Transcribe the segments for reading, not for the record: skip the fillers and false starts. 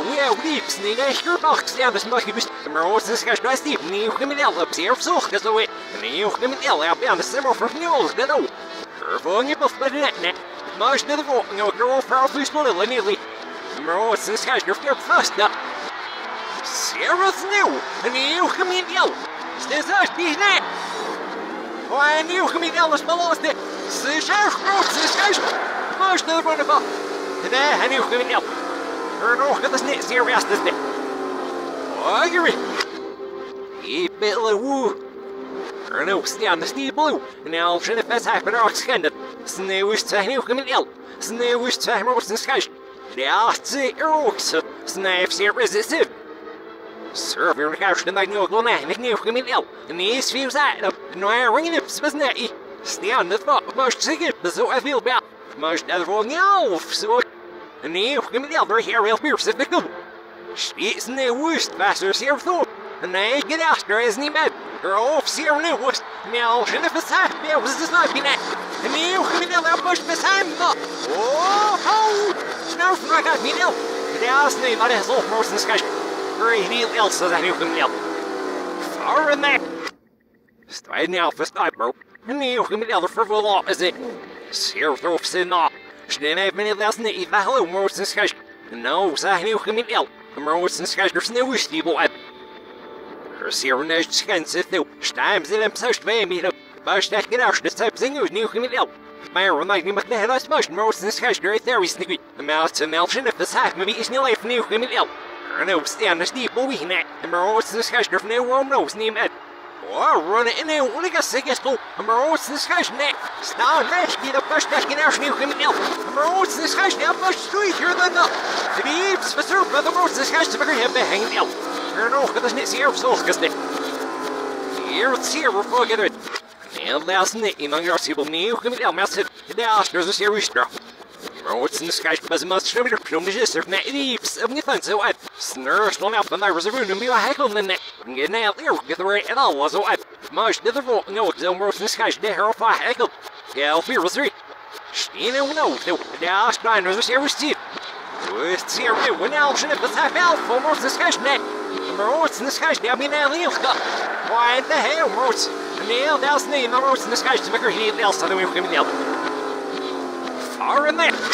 ja, liebs, nee, ich gehör auch, ja, das mach ich bis, Rose, das kannst du als Dieb, nee, ich bin auf, sehr versucht, das so, nee, ich bin ja, das ist immer von News, genau. Erfolg je auf der Net, mas nicht wo, no, girl, Frau, please, little, nearly. Rose, das kannst du für fast, da. Sarah's new, and you come in, yo. This is die net. Why, you come in, alles below it. This is this guy's, mas nicht wunderbar. Da, and you come in, yo. Nog dat is niet serieus, dat is niet. Oh, je weet het woe. Nu staan de stie blue. Nou, zijn de best hebben er ook schenden. Sneeuw is te nieuw gemiddeld. Sneeuw is te mooi zijn schijs. Ja, ze er ook zo. Sneeuw is zeer resistent. Surf your couch and I know go man, ik nieuw gemiddeld. En die is veel zaad. Nou, er ringen op, was net. Staan het wat, maar zeker, zo veel bij. Maar dat voor jou, zo. Nee, ik ben wel door hier heel meer specifiek. Is niet woest, vaster zeer veel. Nee, get out, er is niet met. Er of zeer niet woest. Nou, zijn het bestaan, ja, was het niet binnen. Nee, ik ben wel best bestaan. Oh, snel van mij gaat niet wel. Ja, is niet, maar dat is al voor zijn schijf. Er is niet else dan ik ben wel. Far in that. Strijd nou voor start, bro. Nee, ik ben wel voor wel is het. Zeer veel zin op. Steen heeft meneer Lels niet even hallo, Roos en Schijs. Nou, zijn heel gemiddeld. Roos en Schijs er sneeuw is die boel. Er zeer niet schensen toe. Staan ze hem zo twee meter. Maar staat gedacht, dat zijn zingen is nieuw gemiddeld. Maar we lijken niet met de hele smash, Roos en Schijs er is there is niet. De maat en Elfjen of de zaak, maar wie is niet even nieuw gemiddeld. Er nou staan is die boel wie net. En Roos en Schijs er sneeuw om Roos niet met. Oh, run it in there, what I got sick as go. I'm a road to this guy's neck. Star Nash, get a bush back in our new coming out. I'm a road to this guy's now, bush street here than the. The beeps, for sure, but the road to this guy's to figure him hanging out. You're no, because it's here, so, because they. Here, it's here, we're fucking it. And last night, in your people, new coming out, massive. Now, there's a serious straw. Roads in the sky, but the most trouble from the gist of net leaves of the fun, so I snurged on up and I was a room and be a heckle in the neck. And get out there, get the right at all, was so I marched to the vault, no, so roads in the sky, they are off a heckle. Yeah, fear was three. She don't know, so now Stein was a serious tip. With here, when I'll should have half out for roads in the sky, net. Roads in the sky, they'll be now leave. Why the hell, roads? And now that's the name, the roads in the sky to make her heat else, and we're coming out. Far in there.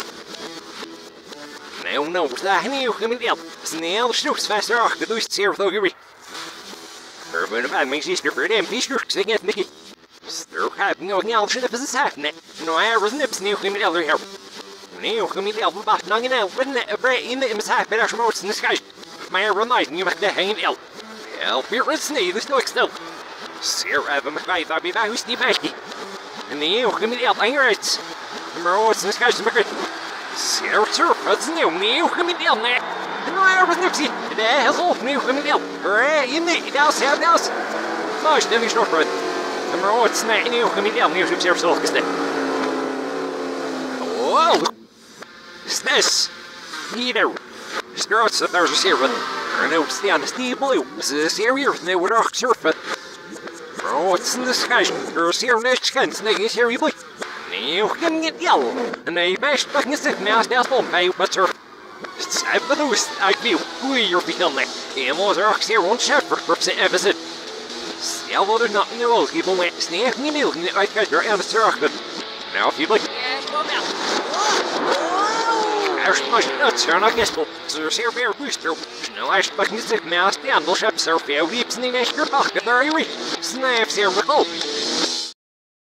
Nou, daar niet ook gemiddeld. Snel snoeks vaster achter, doe het zeer veel gerie. Er ben bij mijn zuster voor hem, die snoeks, zeg het Mickey. Strook heb nog niet al zin op zijn zaak, net. Nou, hij was nips nieuw gemiddeld hier. Nieuw gemiddeld, we wachten nog een el, we net een breed in de zaak bij de schmots in de schijf. Maar er niet, nu mag de heen el. Help hier is niet, dus nooit stil. Zeer hebben we kwijt, daar bij mij is die meisje. Nieuw gemiddeld, aan je uit. Maar ooit in de schijf, maar Zeer, het is nieuw gemiddeld, nee. Nou, was nipsie. Dat is al nieuw gemiddeld. Je niet, dat is heel dat. Maar stem is nog goed. Maar ooit is niet nieuw gemiddeld, nieuw is zeer zelf gesteld. Oh, snes. Hier, straat, daar is een zeer wat. Er nu staan de die blue. Ze is zeer hier, nee, wordt ook surfen. Maar ooit is in de schijf. Er is zeer niks schijnt, nee, is zeer blue. Nee, ik kan niet yellow. Nee, best pak niet zich naast dat bom bij wat er. Zij bedoelt, ik wil hoe je beginnen. Je moet er ook zeer onschapper voor zijn even. Stel wat er nog in de rol geven met sneeuw niet meer niet uitkijken aan de teruggaan. Nou, je blijkt. Er is het zo nog eens. Ze is zeer weer booster. Snel hij pak niet zich naast de handel schap zo veel liefst niet eens gepakken daar je. Sneeuw zeer bekoop.